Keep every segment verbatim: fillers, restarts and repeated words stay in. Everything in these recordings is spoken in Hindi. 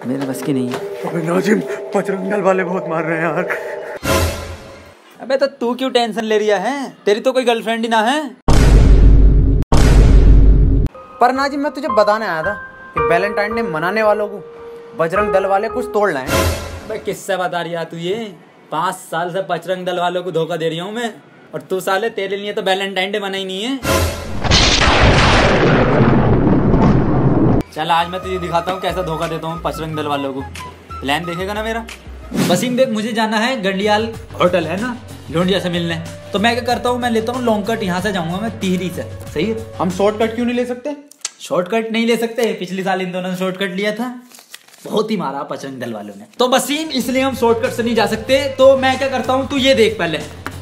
मेरे बस की नहीं है। अबे नाजिम, बजरंग दल वाले बहुत मार रहे हैं यार। अबे तो तू क्यों टेंशन ले रहा है? तेरी तो कोई गर्लफ्रेंड ही ना है। पर नाजिम, मैं तुझे बताने आया था कि वैलेंटाइन डे मनाने वालों को बजरंग दल वाले कुछ तोड़ लाए। अबे किससे बता रही है तू? ये पाँच साल से बजरंग दल वालों को धोखा दे रही हूँ मैं, और तू साले तेरे लिए तो वैलेंटाइन डे मना ही नहीं है। चल आज मैं तुझे दिखाता हूँ कैसा धोखा देता हूँ बजरंग दल वालों को। प्लान देखेगा ना मेरा? वसीम देख, मुझे जाना है गंडियाल होटल है ना लोंडिया से मिलने। तो मैं क्या करता हूँ, मैं लेता हूँ लॉन्ग कट, यहाँ से जाऊंगा मैं टिहरी से। सही है? हम शॉर्टकट क्यों नहीं ले सकते? शॉर्टकट नहीं ले सकते? पिछले साल इन दोनों ने शॉर्टकट लिया था, बहुत ही मारा बजरंग दल वालों ने। तो वसीम इसलिए हम शॉर्टकट से नहीं जा सकते। तो मैं क्या करता हूँ, तू ये देख पहले।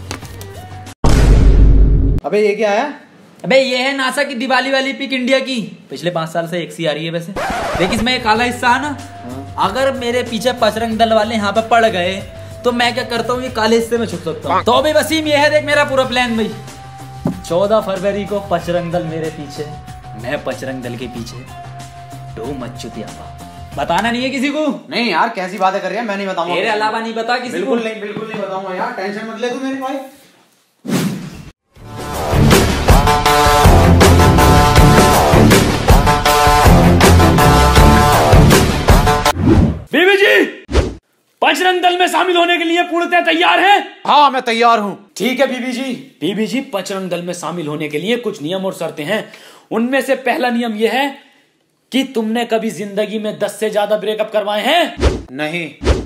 अबे ये क्या है? अबे ये है नासा की दिवाली वाली पिक इंडिया की। पिछले पांच साल से एक सी आ रही है वैसे। देख इसमें एक काला हिस्सा है ना, अगर मेरे पीछे बजरंग दल वाले यहाँ पे पड़ गए तो मैं क्या करता हूँ, ये काले हिस्से में छुप सकता हूँ। तो अभी वसीम ये है देख मेरा पूरा प्लान भाई। चौदह फरवरी को बजरंग दल मेरे पीछे, मैं बजरंग दल के पीछे। दो मच्चुतिया बताना नहीं है किसी को। नहीं यार, कैसी बातें कर रही है? मैं नहीं बताऊंगा। मेरे अलावा नहीं बता किसी को। बिल्कुल नहीं, बिल्कुल नहीं बताऊंगा यार, टेंशन मत ले तू मेरी भाई। बीबी जी, बजरंग दल में शामिल होने के लिए पूर्णतः तैयार हैं? हाँ मैं तैयार हूँ। ठीक है बीबी जी। बीबी जी, बजरंग दल में शामिल होने के लिए कुछ नियम और शर्तें हैं। उनमें से पहला नियम यह है कि तुमने कभी जिंदगी में दस से ज्यादा ब्रेकअप करवाए हैं? नहीं।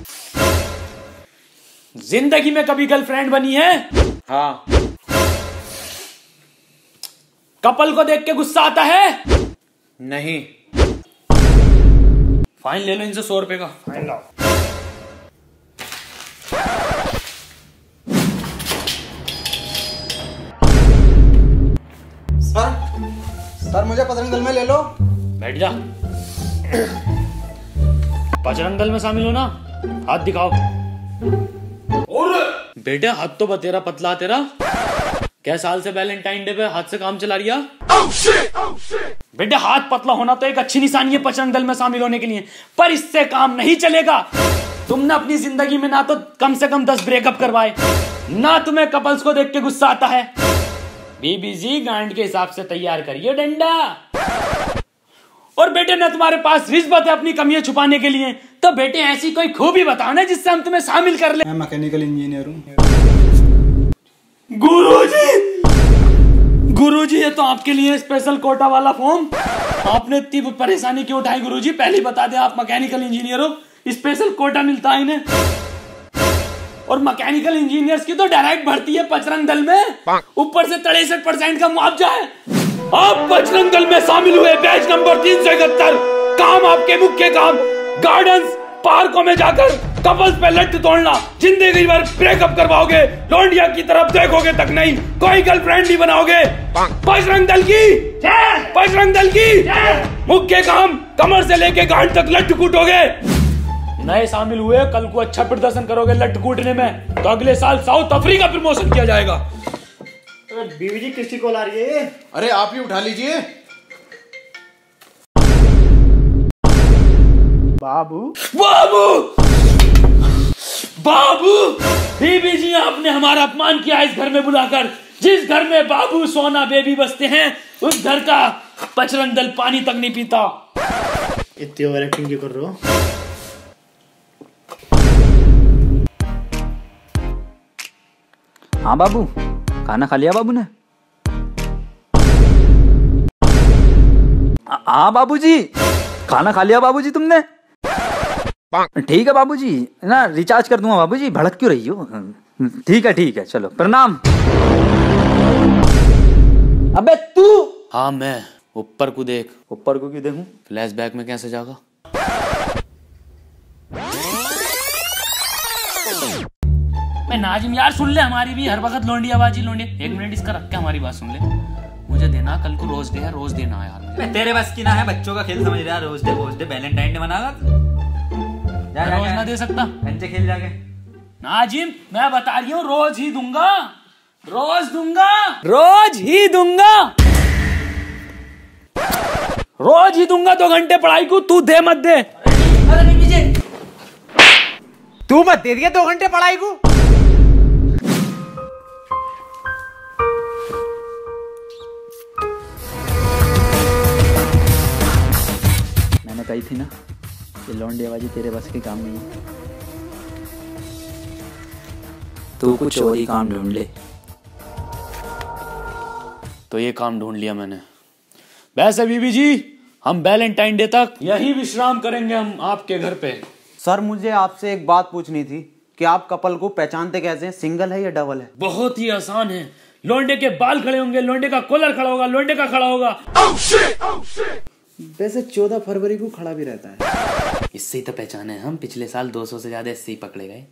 जिंदगी में कभी गर्लफ्रेंड बनी है? हाँ। कपल को देख के गुस्सा आता है? नहीं। फाइन ले लो इनसे सौ रुपए का। फाइन लाओ। सर सर मुझे बजरंग दल में ले लो। बैठ जा। बजरंग दल में शामिल हो ना? हाथ दिखाओ। और बेटे हाथ तो बतेरा पतला तेरा। क्या साल से वैलेंटाइन डे पे हाथ से काम चला रिया? oh shit, oh shit. बेटे हाथ पतला होना तो एक अच्छी निशानी है बजरंग दल में शामिल होने के लिए, पर इससे काम नहीं चलेगा। तुमने अपनी जिंदगी में ना तो कम से कम दस ब्रेकअप करवाए, ना तुम्हें कपल्स को देख के गुस्सा आता है। बीबी जी गांड के हिसाब से तैयार करिए डंडा। और बेटे ना तुम्हारे पास रिश्वत है अपनी कमियां छुपाने के लिए, तो बेटे ऐसी कोई खूबी बताओ ना जिससे हम तुम्हें शामिल कर ले। मैं मैकेनिकल इंजीनियर हूँ। गुरुजी, गुरुजी ये तो आपके लिए स्पेशल कोटा वाला फॉर्म। आपने इतनी परेशानी क्यों उठाई गुरुजी? पहले बता दें आप मैकेनिकल इंजीनियर हो, स्पेशल कोटा मिलता है इन्हें। और मैकेनिकल इंजीनियर्स की तो डायरेक्ट भर्ती है बजरंग दल में, ऊपर से तिरसठ परसेंट का मुआवजा है। आप बजरंग दल में शामिल हुए बैच नंबर तीन सौ इकहत्तर। काम आपके मुख्य काम गार्डन्स पार्कों में जाकर कपल्स पे लट्टू तोड़ना। जिंदगी भर ब्रेकअप करवाओगे, लौंडिया की तरफ देखोगे तक नहीं, कोई गर्लफ्रेंड नहीं बनाओगे। बजरंग दल की बजरंग दल की मुख्य काम कमर से लेके गांड तक लट्टू कूटोगे। नए शामिल हुए, कल को अच्छा प्रदर्शन करोगे लट्टू कूटने में तो अगले साल साउथ अफ्रीका प्रमोशन किया जाएगा। बीवी जी किसकी कॉल आ रही है? अरे आप ही उठा लीजिए। बाबू बाबू बाबू बीबी जी, आपने हमारा अपमान किया इस घर में बुलाकर। जिस घर में बाबू सोना बेबी बसते हैं उस घर का बजरंग दल पानी तक नहीं पीता। इतनी ओवर एक्टिंग क्यों कर रहे हो? हाँ बाबू, खाना खा लिया बाबू ने? हाँ बाबूजी, खाना खा लिया बाबूजी तुमने? ठीक है बाबूजी, ना रिचार्ज कर दूंगा बाबूजी। भड़क क्यों रही हो? ठीक है ठीक है, चलो प्रणाम। अबे तू? हाँ मैं। ऊपर को देख। ऊपर को क्यों देखूं? फ्लैशबैक में कैसे जाएगा? मैं नाजिम यार सुन ले, हमारी भी हर वक्त लोंडिया बाजी लोंडिया। एक मिनट इसका रख के हमारी बात सुन ले। मुझे देना, कल को रोज डे है, रोज देना यार। मैं तेरे बस की ना है, बच्चों का खेल समझ रहा है। Rose day rose day Valentine day मनागा, रोज ना दे सकता। बच्चे खेल जाके। नाजिम मैं बता रही हूँ रोज ही दूंगा, रोज दूंगा, रोज ही दूंगा, रोज ही दूंगा। दो घंटे पढ़ाई को तू दे मत दे। अरे तू मत दे दिया दो घंटे पढ़ाई को। मैंने कही थी ना ये लौंडेबाजी तेरे बस के काम नहीं है। तू कुछ और ही काम ढूंढ ले। तो ये काम ढूंढ लिया मैंने। वैसे बीबी जी हम वैलेंटाइन डे तक यही विश्राम करेंगे हम आपके घर पे। सर मुझे आपसे एक बात पूछनी थी कि आप कपल को पहचानते कैसे हैं, सिंगल है या डबल है? बहुत ही आसान है। लोंडे के बाल खड़े होंगे, लोंडे का कॉलर खड़ा होगा, लोंडे का खड़ा होगा। oh shit, oh shit। वैसे चौदह फरवरी को खड़ा भी रहता है। इससे ही तो पहचाने हम। पिछले साल दो सौ से ज्यादा इससे ही पकड़े गए।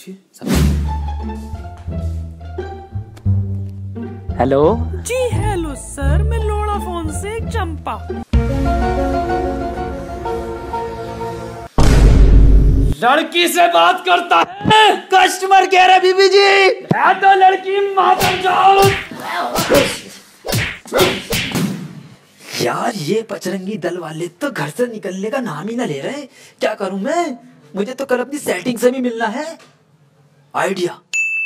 हेलो जी हेलो सर, मैं लोड़ा फोन से चंपा। लड़की से बात करता है। कस्टमर कह रहे बीबी जी है तो लड़की मातर जाओ। यार ये पचरंगी दल वाले तो घर से निकलने का नाम ही ना ले रहे। क्या करूं मैं? मुझे तो कल अपनी सेटिंग से भी मिलना है। आइडिया।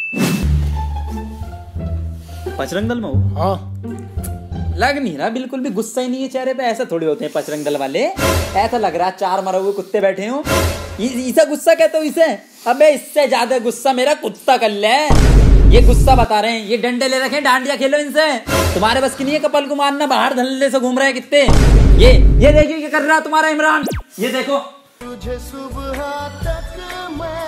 पचरंग दल में हो? हाँ। लग नहीं रहा, बिल्कुल भी गुस्सा ही नहीं है चेहरे पे। ऐसा थोड़ी होते हैं पचरंग दल वाले। ऐसा लग रहा है चार मरे हुए कुत्ते बैठे हो। इसे गुस्सा कहते हो इसे? अबे इससे ज्यादा गुस्सा मेरा कुत्ता कर ले। ये गुस्सा बता रहे हैं, ये डंडे ले रखे हैं, डांडिया खेलो इनसे। तुम्हारे बस की नहीं है कपल को मारना। बाहर धल्ले से घूम रहे हैं कितने। ये ये देखिए क्या कर रहा है तुम्हारा इमरान। ये देखो तुझे सुबह तक मैं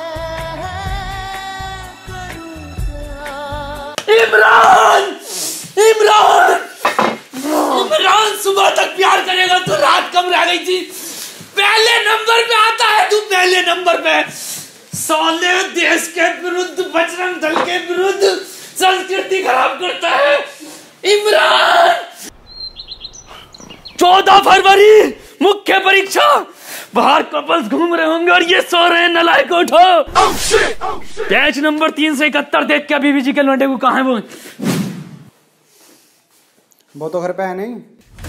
इमरान इमरान इमरान सुबह तक प्यार करेगा तो रात कम रह गई थी। पहले नंबर पे आता है तू, पहले नंबर पे। साले देश के विरुद्ध, बजरंग दल के विरुद्ध संस्कृति खराब करता है इमरान। चौदह फरवरी मुख्य परीक्षा। बाहर कपल्स घूम रहे होंगे और ये सो रहे हैं। नलायक उठो। पेज नंबर तीन सौ इकहत्तर देख के बीबी जी के लौंडे को कहाँ है वो? वो तो घर पे है नहीं।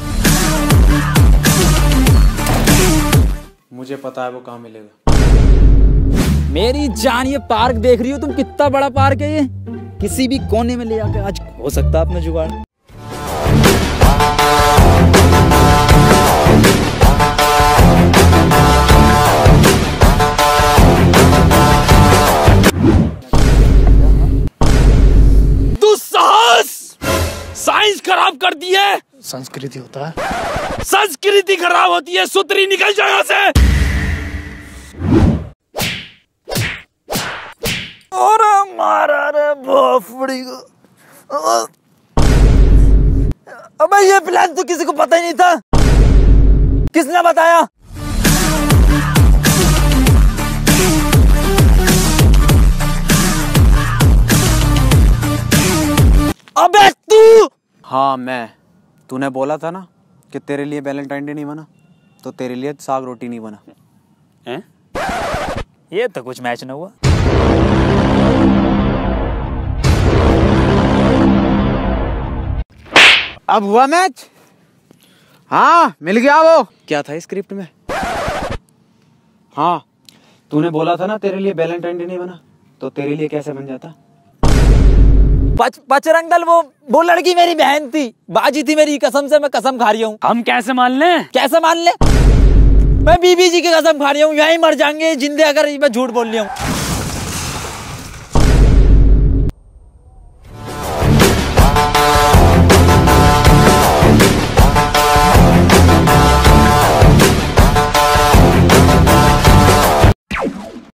मुझे पता है वो कहाँ मिलेगा। मेरी जान, ये पार्क देख रही हो तुम? कितना बड़ा पार्क है ये। किसी भी कोने में ले आके आज हो सकता है अपना जुगाड़। साइंस खराब कर दी है। संस्कृति होता है। संस्कृति खराब होती है। सुतरी निकल जाए यहाँ से। और मारा रे भोफड़ी को। अबे ये प्लान तो किसी को पता ही नहीं था। किसने बताया? अबे तू। हाँ मैं। तूने बोला था ना कि तेरे लिए वैलेंटाइन डे नहीं बना, तो तेरे लिए साग रोटी नहीं बना। हैं? ये तो कुछ मैच न हुआ। अब हुआ मैच। हाँ मिल गया वो। क्या था स्क्रिप्ट में? हाँ तूने बोला था ना तेरे लिए वैलेंटाइन डे नहीं बना, तो तेरे लिए कैसे बन जाता? पच, पचरंग दल वो वो लड़की मेरी बहन थी, बाजी थी मेरी कसम से। मैं कसम खा रही हूँ। हम कैसे मान लें? कैसे मान ले? मैं बीबी जी की कसम खा रही हूँ। यहीं मर जाएंगे जिंदे अगर मैं झूठ बोल रही हूँ।